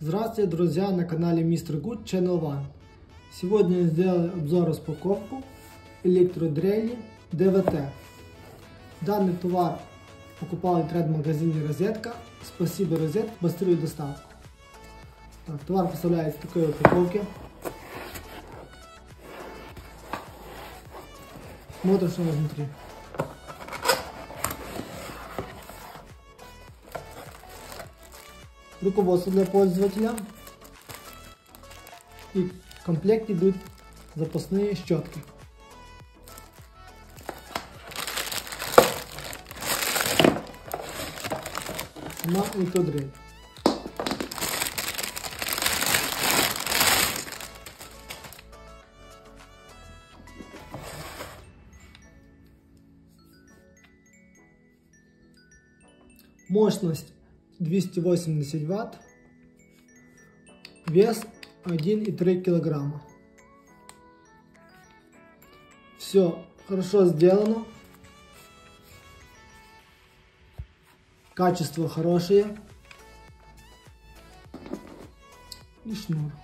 Здравствуйте, друзья, на канале Mr. Good Channel One. Сегодня я сделал обзор распаковку электродрели DVT. Данный товар покупал в интернет-магазине Розетка. Спасибо, Розетка, быструю доставку. Так, товар поставляется в такой упаковке. Смотрим, что внутри. Руководство для пользователя. И в комплекте идут запасные щетки. Сама электродрель. Мощность 280 Вт, вес 1,3 килограмма. Все хорошо сделано, качество хорошее и шнур.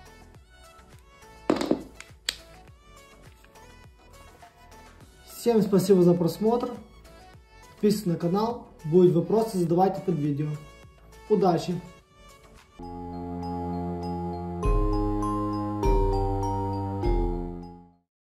Всем спасибо за просмотр, подписывайтесь на канал, будут вопросы, задавайте под видео. Удачи!